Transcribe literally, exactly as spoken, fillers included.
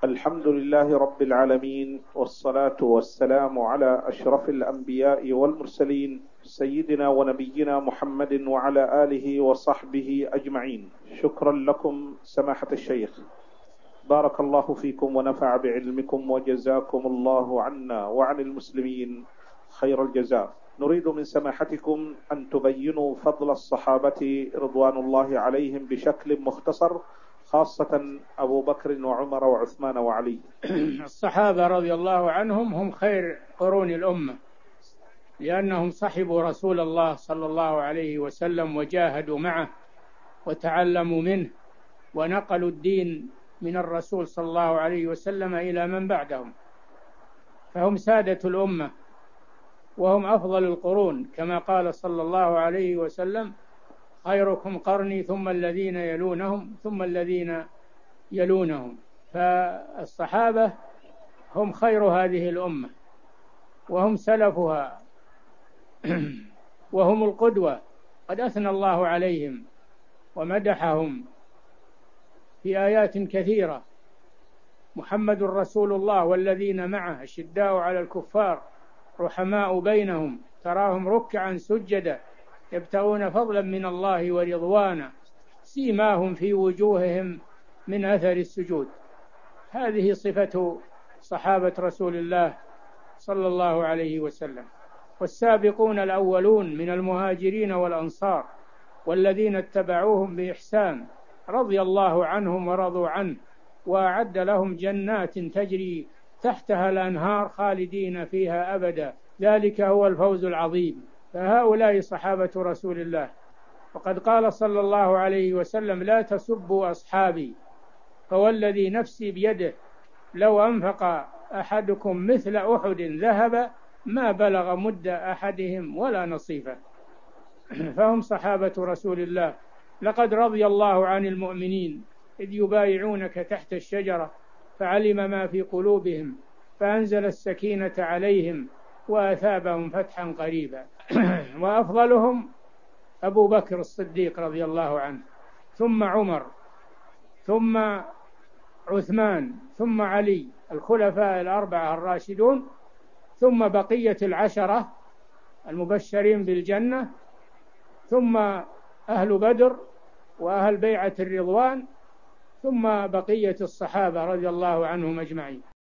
الحمد لله رب العالمين، والصلاة والسلام على أشرف الأنبياء والمرسلين، سيدنا ونبينا محمد وعلى آله وصحبه أجمعين. شكرا لكم سماحة الشيخ، بارك الله فيكم ونفع بعلمكم، وجزاكم الله عنا وعن المسلمين خير الجزاء. نريد من سماحتكم أن تبينوا فضل الصحابة رضوان الله عليهم بشكل مختصر، خاصة أبو بكر وعمر وعثمان وعلي. الصحابة رضي الله عنهم هم خير قرون الأمة، لأنهم صحبوا رسول الله صلى الله عليه وسلم وجاهدوا معه وتعلموا منه ونقلوا الدين من الرسول صلى الله عليه وسلم إلى من بعدهم، فهم سادة الأمة وهم أفضل القرون، كما قال صلى الله عليه وسلم: خيركم قرني ثم الذين يلونهم ثم الذين يلونهم. فالصحابة هم خير هذه الأمة وهم سلفها وهم القدوة. قد أثنى الله عليهم ومدحهم في آيات كثيرة: محمد رسول الله والذين معه أشداء على الكفار رحماء بينهم تراهم ركعا سجدا يبتغون فضلا من الله ورضوانا سيماهم في وجوههم من أثر السجود. هذه صفة صحابة رسول الله صلى الله عليه وسلم. والسابقون الأولون من المهاجرين والأنصار والذين اتبعوهم بإحسان رضي الله عنهم ورضوا عنه، وأعد لهم جنات تجري تحتها الأنهار خالدين فيها أبدا، ذلك هو الفوز العظيم. فهؤلاء صحابة رسول الله. وقد قال صلى الله عليه وسلم: لا تسبوا أصحابي فوالذي نفسي بيده لو أنفق أحدكم مثل أحد ذهب ما بلغ مد أحدهم ولا نصيفه. فهم صحابة رسول الله. لقد رضي الله عن المؤمنين إذ يبايعونك تحت الشجرة فعلم ما في قلوبهم فأنزل السكينة عليهم وأثابهم فتحا قريبا. وأفضلهم أبو بكر الصديق رضي الله عنه، ثم عمر، ثم عثمان، ثم علي، الخلفاء الأربعة الراشدون، ثم بقية العشرة المبشرين بالجنة، ثم أهل بدر وأهل بيعة الرضوان، ثم بقية الصحابة رضي الله عنهم أجمعين.